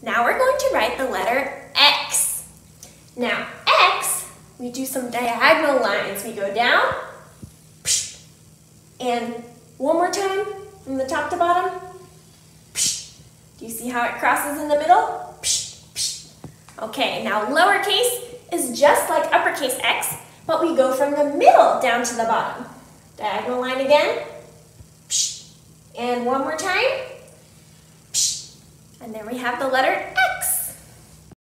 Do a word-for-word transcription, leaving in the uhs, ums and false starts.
Now we're going to write the letter X. Now X, we do some diagonal lines. We go down, and one more time from the top to bottom. Do you see how it crosses in the middle? Okay, now lowercase is just like uppercase X, but we go from the middle down to the bottom. Diagonal line again. And one more time. And then we have the letter